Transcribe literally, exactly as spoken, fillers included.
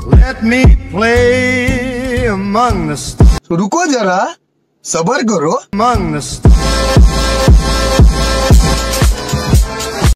Let me play among the stars. तो रुको जरा, सबर करो. Among the stars.